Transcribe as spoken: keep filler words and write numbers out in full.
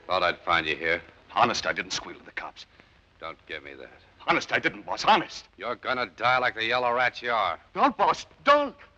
Thought I'd find you here. Honest, I didn't squeal to the cops. Don't give me that. Honest, I didn't, boss. Honest. You're gonna die like the yellow rat you are. Don't, boss. Don't.